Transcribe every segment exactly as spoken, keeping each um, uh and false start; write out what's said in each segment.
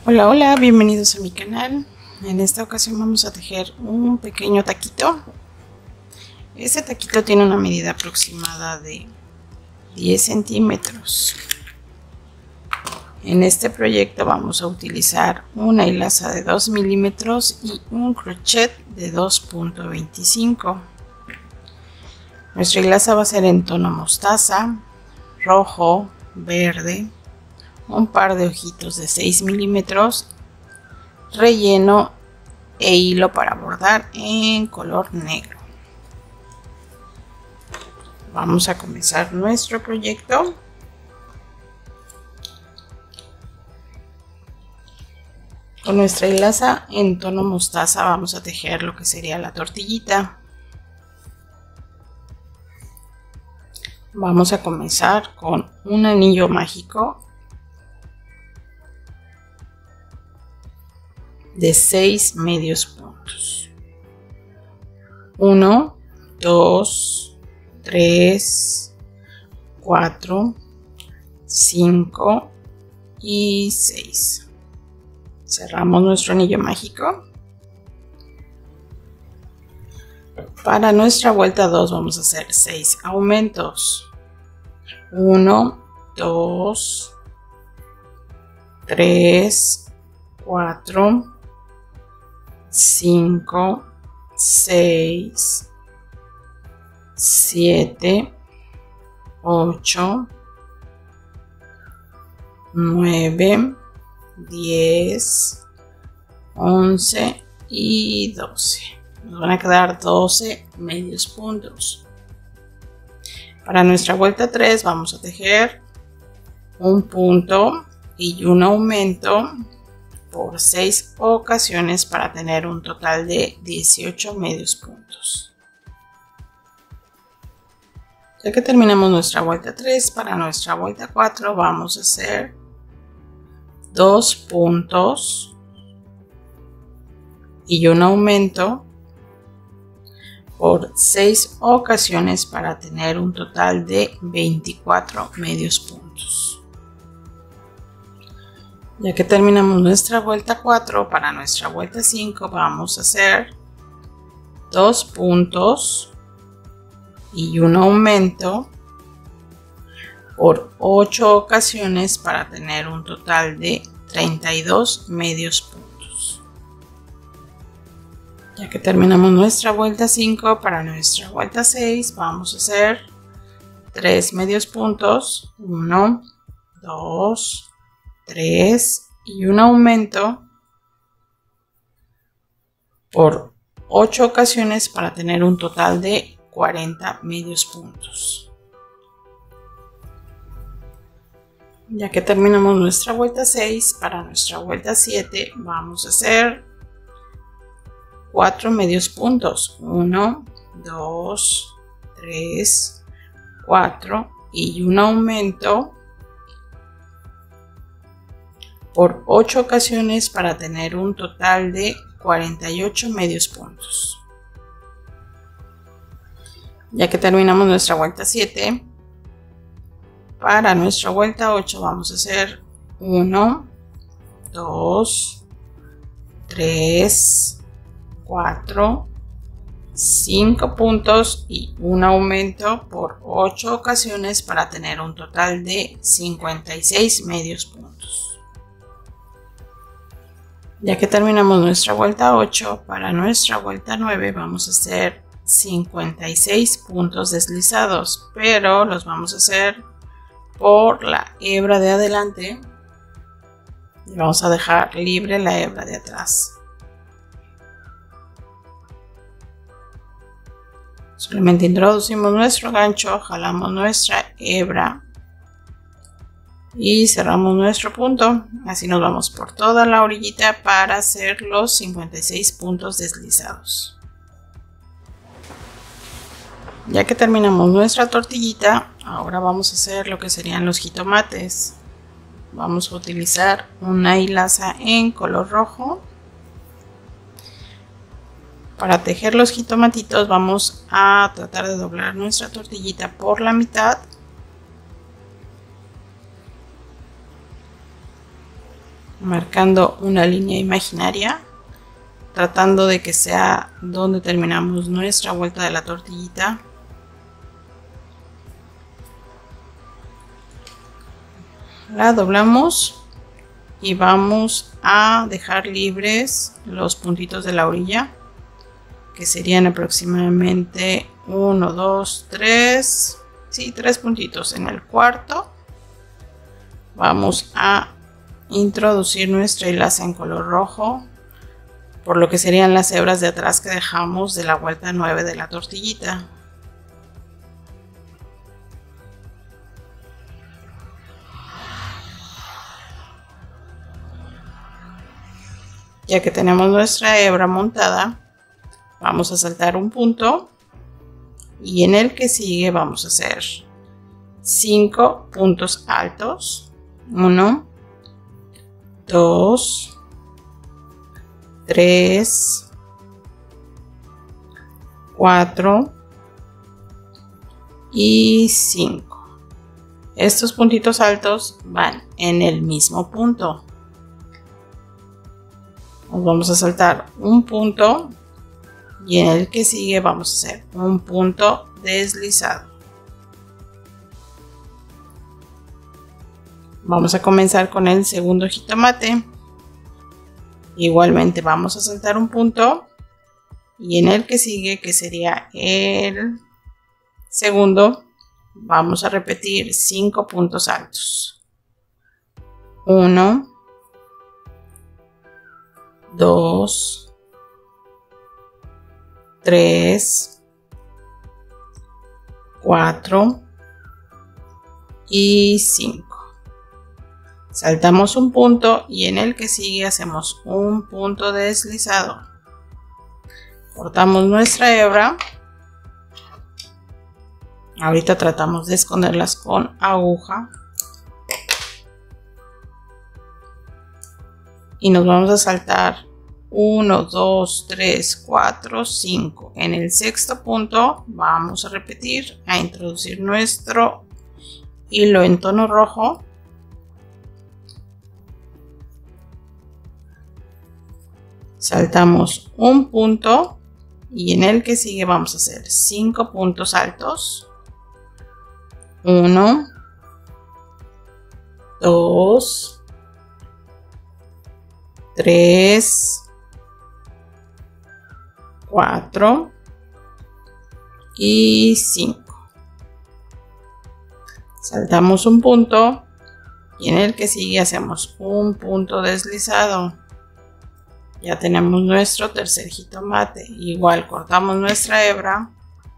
Hola, hola, bienvenidos a mi canal. En esta ocasión vamos a tejer un pequeño taquito. Este taquito tiene una medida aproximada de diez centímetros. En este proyecto vamos a utilizar una hilaza de dos milímetros y un crochet de dos punto veinticinco. Nuestra hilaza va a ser en tono mostaza, rojo, verde, un par de ojitos de seis milímetros, relleno e hilo para bordar en color negro. Vamos a comenzar nuestro proyecto. Con nuestra hilaza en tono mostaza vamos a tejer lo que sería la tortillita. Vamos a comenzar con un anillo mágico de seis medios puntos. uno, dos, tres, cuatro, cinco y seis. Cerramos nuestro anillo mágico. Para nuestra vuelta dos vamos a hacer seis aumentos. uno, dos, tres, cuatro, cinco, seis, siete, ocho, nueve, diez, once y doce. Nos van a quedar doce medios puntos. Para nuestra vuelta tres vamos a tejer un punto y un aumento por seis ocasiones para tener un total de dieciocho medios puntos. Ya que terminamos nuestra vuelta tres, para nuestra vuelta cuatro vamos a hacer dos puntos y un aumento por seis ocasiones para tener un total de veinticuatro medios puntos. Ya que terminamos nuestra vuelta cuatro, para nuestra vuelta cinco vamos a hacer dos puntos y un aumento por ocho ocasiones para tener un total de treinta y dos medios puntos. Ya que terminamos nuestra vuelta cinco, para nuestra vuelta seis vamos a hacer tres medios puntos, uno, dos, tres y un aumento por ocho ocasiones para tener un total de cuarenta medios puntos. Ya que terminamos nuestra vuelta seis, para nuestra vuelta siete vamos a hacer cuatro medios puntos, uno, dos, tres, cuatro y un aumento por ocho ocasiones para tener un total de cuarenta y ocho medios puntos. Ya que terminamos nuestra vuelta siete, para nuestra vuelta ocho vamos a hacer uno, dos, tres, cuatro, cinco puntos y un aumento por ocho ocasiones para tener un total de cincuenta y seis medios puntos. Ya que terminamos nuestra vuelta ocho, para nuestra vuelta nueve vamos a hacer cincuenta y seis puntos deslizados, pero los vamos a hacer por la hebra de adelante y vamos a dejar libre la hebra de atrás. Solamente introducimos nuestro gancho, jalamos nuestra hebra y cerramos nuestro punto. Así nos vamos por toda la orillita para hacer los cincuenta y seis puntos deslizados. Ya que terminamos nuestra tortillita, ahora vamos a hacer lo que serían los jitomates. Vamos a utilizar una hilaza en color rojo. Para tejer los jitomatitos vamos a tratar de doblar nuestra tortillita por la mitad marcando una línea imaginaria, tratando de que sea donde terminamos nuestra vuelta de la tortillita. La doblamos y vamos a dejar libres los puntitos de la orilla, que serían aproximadamente uno, dos, tres, sí, tres puntitos. En el cuarto vamos a introducir nuestra hilaza en color rojo, por lo que serían las hebras de atrás que dejamos de la vuelta nueve de la tortillita. Ya que tenemos nuestra hebra montada, vamos a saltar un punto y en el que sigue vamos a hacer cinco puntos altos. uno, dos, tres, cuatro y cinco. Estos puntitos altos van en el mismo punto. Nos vamos a saltar un punto y en el que sigue vamos a hacer un punto deslizado. Vamos a comenzar con el segundo jitomate. Igualmente vamos a saltar un punto y en el que sigue, que sería el segundo, vamos a repetir cinco puntos altos. uno, dos, tres, cuatro y cinco. Saltamos un punto y en el que sigue hacemos un punto deslizado. Cortamos nuestra hebra. Ahorita tratamos de esconderlas con aguja. Y nos vamos a saltar uno, dos, tres, cuatro, cinco. En el sexto punto vamos a repetir, a introducir nuestro hilo en tono rojo. Saltamos un punto y en el que sigue vamos a hacer cinco puntos altos. uno, dos, tres, cuatro y cinco. Saltamos un punto y en el que sigue hacemos un punto deslizado. Ya tenemos nuestro tercer jitomate. Igual cortamos nuestra hebra.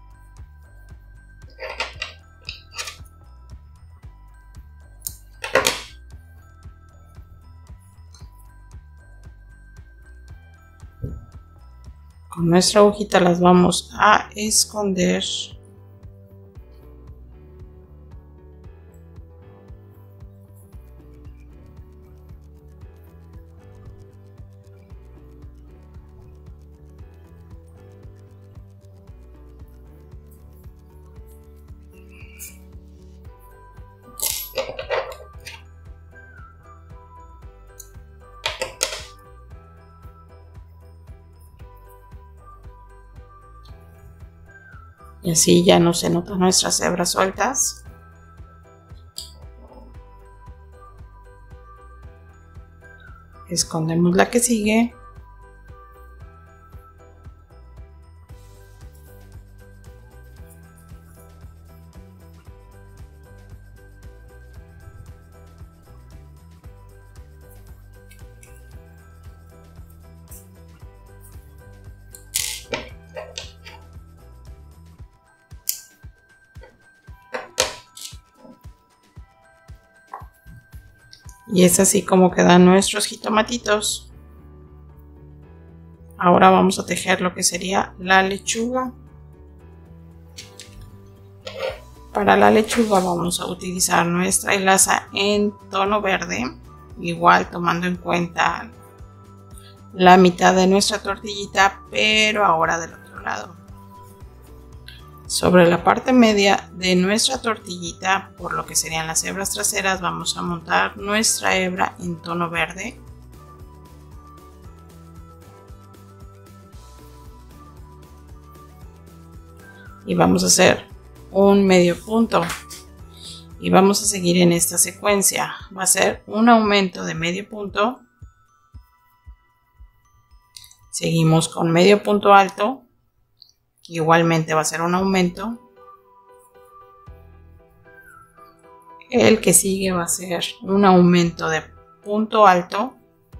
Con nuestra agujita las vamos a esconder. Y así ya no se notan nuestras hebras sueltas. Escondemos la que sigue. Y es así como quedan nuestros jitomatitos. Ahora vamos a tejer lo que sería la lechuga. Para la lechuga vamos a utilizar nuestra hilaza en tono verde, igual tomando en cuenta la mitad de nuestra tortillita, pero ahora del otro lado. Sobre la parte media de nuestra tortillita, por lo que serían las hebras traseras, vamos a montar nuestra hebra en tono verde y vamos a hacer un medio punto y vamos a seguir en esta secuencia. Va a ser un aumento de medio punto, seguimos con medio punto alto, igualmente va a ser un aumento, el que sigue va a ser un aumento de punto alto,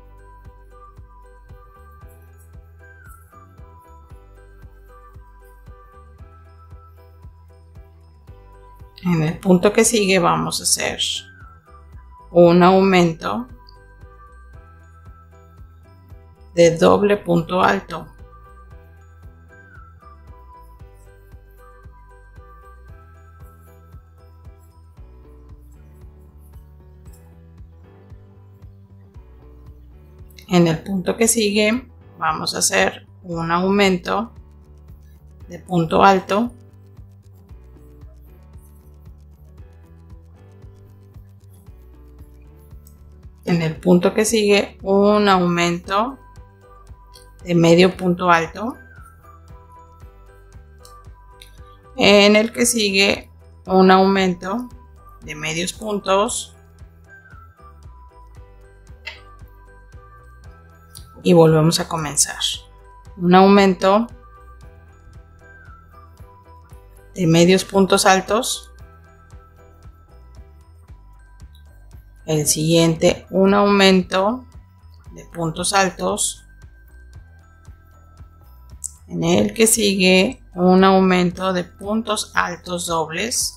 en el punto que sigue vamos a hacer un aumento de doble punto alto. En el punto que sigue vamos a hacer un aumento de punto alto, en el punto que sigue un aumento de medio punto alto, en el que sigue un aumento de medios puntos y volvemos a comenzar. Un aumento de medios puntos altos, el siguiente un aumento de puntos altos, en el que sigue un aumento de puntos altos dobles,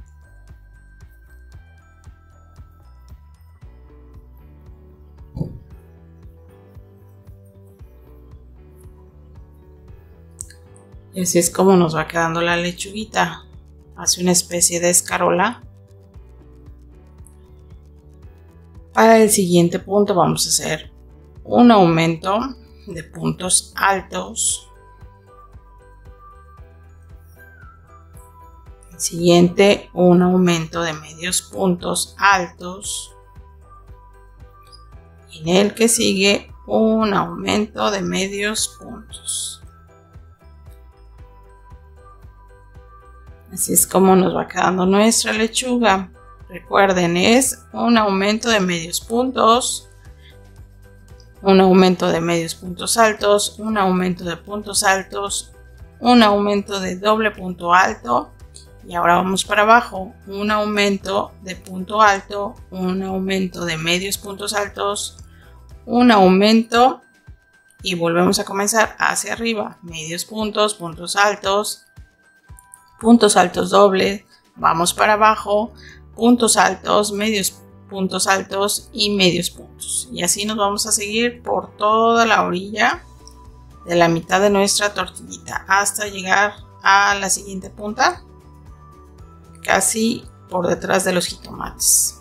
y así es como nos va quedando la lechuguita. Hace una especie de escarola. Para el siguiente punto vamos a hacer un aumento de puntos altos. El siguiente un aumento de medios puntos altos. Y en el que sigue un aumento de medios puntos. Así es como nos va quedando nuestra lechuga. Recuerden, es un aumento de medios puntos, un aumento de medios puntos altos, un aumento de puntos altos, un aumento de doble punto alto y ahora vamos para abajo, un aumento de punto alto, un aumento de medios puntos altos, un aumento y volvemos a comenzar hacia arriba, medios puntos, puntos altos, puntos altos dobles, vamos para abajo, puntos altos, medios puntos altos y medios puntos. Y así nos vamos a seguir por toda la orilla de la mitad de nuestra tortillita hasta llegar a la siguiente punta, casi por detrás de los jitomates.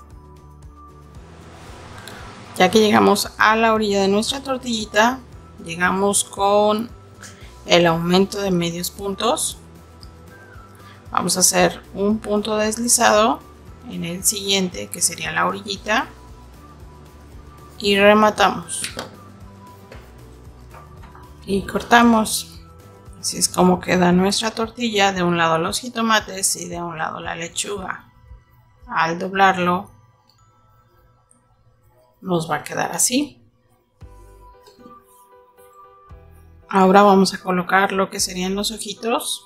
Ya que llegamos a la orilla de nuestra tortillita, llegamos con el aumento de medios puntos. Vamos a hacer un punto deslizado en el siguiente, que sería la orillita, y rematamos y cortamos. Así es como queda nuestra tortilla, de un lado los jitomates y de un lado la lechuga. Al doblarlo nos va a quedar así. Ahora vamos a colocar lo que serían los ojitos.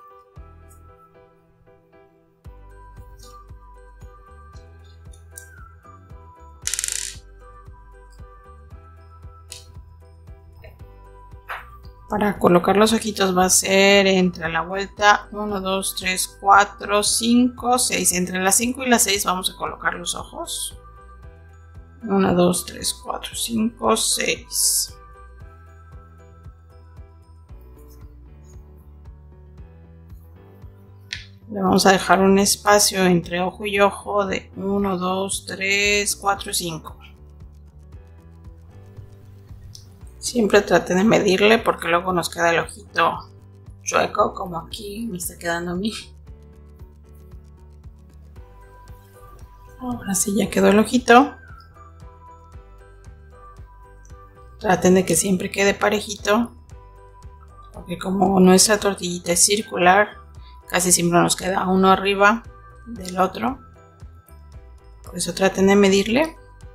Para colocar los ojitos va a ser entre la vuelta uno, dos, tres, cuatro, cinco, seis. Entre las cinco y las seis vamos a colocar los ojos. uno, dos, tres, cuatro, cinco, seis. Le vamos a dejar un espacio entre ojo y ojo de uno, dos, tres, cuatro, cinco. Siempre trate de medirle porque luego nos queda el ojito chueco, como aquí me está quedando a mí. Ahora sí ya quedó el ojito. Traten de que siempre quede parejito, porque como nuestra tortillita es circular, Casi siempre nos queda uno arriba del otro. Por eso traten de medirle.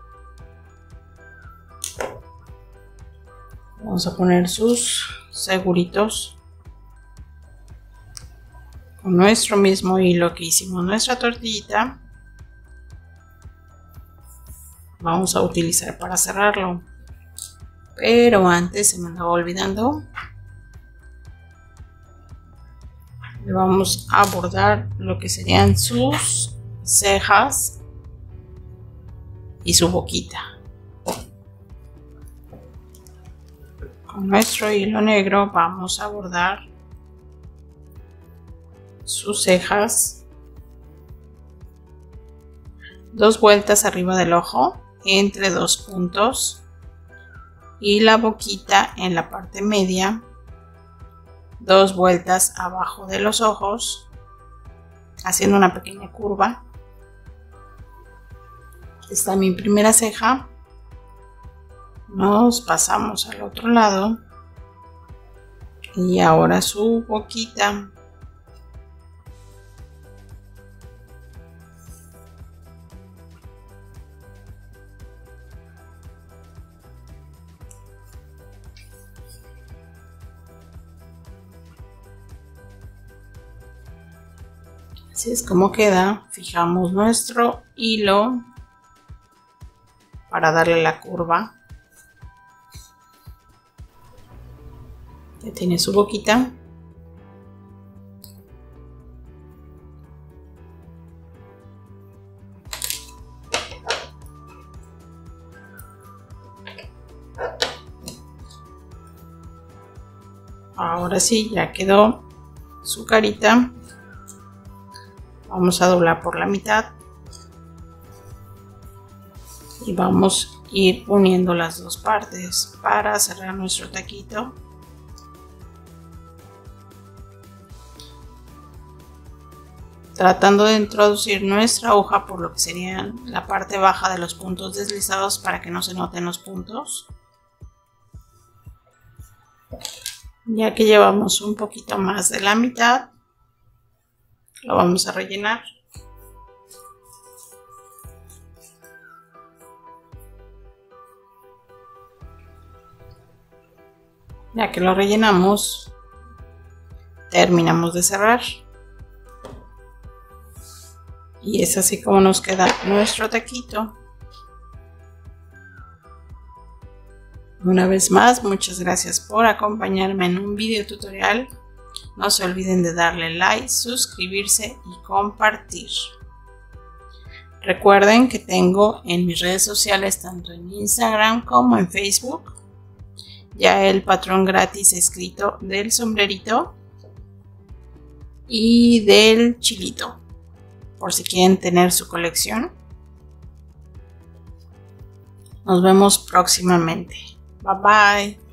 Vamos a poner sus seguritos con nuestro mismo hilo que hicimos nuestra tortillita. Vamos a utilizar para cerrarlo, pero antes se me andaba olvidando, le vamos a bordar lo que serían sus cejas y su boquita. Con nuestro hilo negro vamos a bordar sus cejas, dos vueltas arriba del ojo entre dos puntos y la boquita en la parte media, dos vueltas abajo de los ojos haciendo una pequeña curva. Está mi primera ceja. Nos pasamos al otro lado y ahora su boquita. Así es como queda. Fijamos nuestro hilo para darle la curva. Ya tiene su boquita. Ahora sí, ya quedó su carita. Vamos a doblar por la mitad y vamos a ir uniendo las dos partes para cerrar nuestro taquito. Tratando de introducir nuestra aguja por lo que serían la parte baja de los puntos deslizados para que no se noten los puntos. Ya que llevamos un poquito más de la mitad, lo vamos a rellenar. Ya que lo rellenamos, terminamos de cerrar. Y es así como nos queda nuestro taquito. Una vez más, muchas gracias por acompañarme en un video tutorial. No se olviden de darle like, suscribirse y compartir. Recuerden que tengo en mis redes sociales, tanto en Instagram como en Facebook, ya el patrón gratis escrito del sombrerito y del chilito, por si quieren tener su colección. Nos vemos próximamente. Bye bye.